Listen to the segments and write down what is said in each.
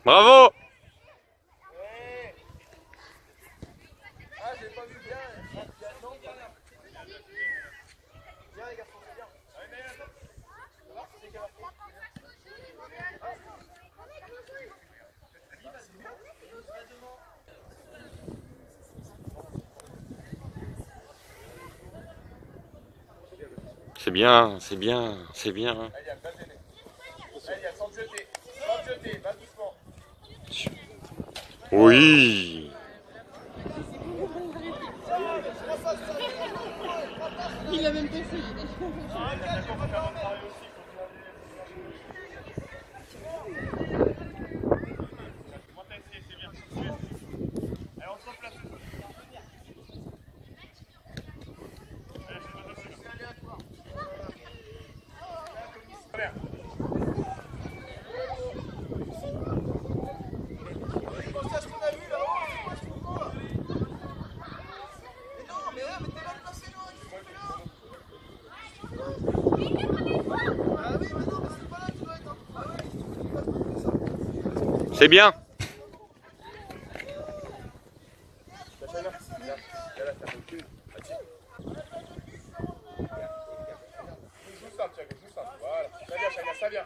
Bravo! Ah, j'ai pas vu bien. Non, bien. Bien les garçons, c'est bien. C'est bien, c'est bien, c'est bien. Allez, pas gêner. Allez, sans te jeter. Sans te jeter, va doucement. Oui! Il a même pas essayé. C'est bien! Ça vient.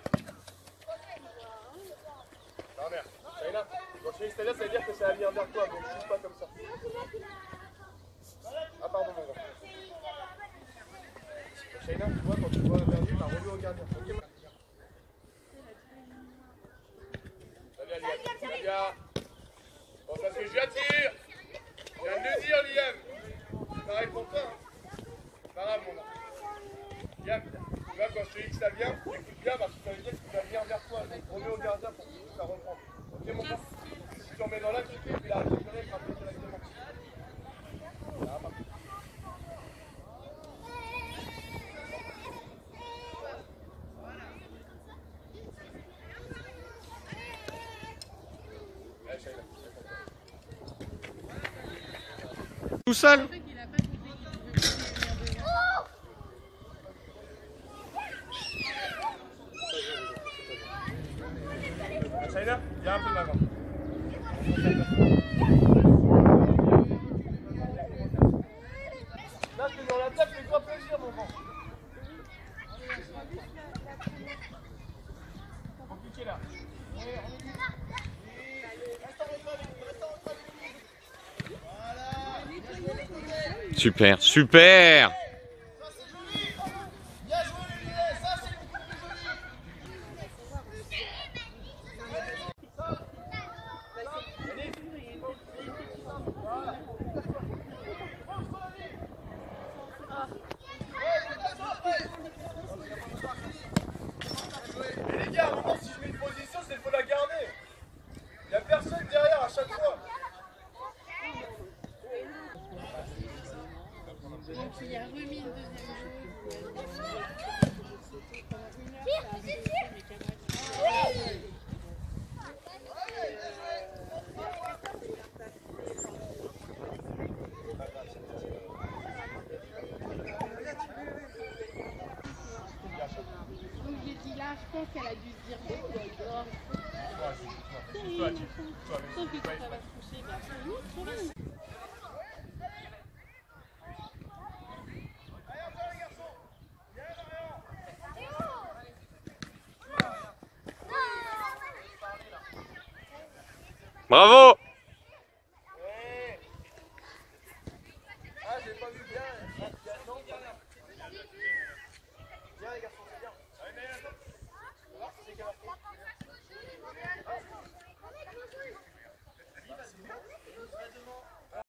Non, merde. Shaina, quand je fais c'est-à-dire, ça veut dire que ça va venir vers toi, donc je suis pas comme ça. Ah, pardon, mon gars. Shaina, tu vois, quand tu vois vers lui, t'as relu au gardien. Ok, ça vient, Liam. Ça vient. Bon, parce que je l'attire. Je viens de le dire, Liam. Pareil pour toi. Pas grave, mon gars. Liam, tu vois, quand je te dis que ça vient, écoute bien, parce que ça veut dire que ça va venir vers toi. Donc, remets au gardien pour que tu puisses la reprendre. Ok, mon gars? Si tu en mets dans l'axe, tu fais, puis la récupérer, elle sera plus directement. Ça va pas. Allez, Shaina. Tout seul? Shaina, viens un peu de l'avant. Là, je te dans la tête, fais-toi plaisir, mon grand. Compliqué là. Super, super! Bien joué, Olivier, ça c'est beaucoup plus joli. Et les gars, à un moment, si je mets une position, c'est qu'il faut la garder. Il n'y a personne derrière à chaque fois. Donc il a remis le deuxième jeu. Donc j'ai dit là, je pense qu'elle a dû se dire dehors. Sauf que quand elle va se coucher, bah, c'est bon. Bravo!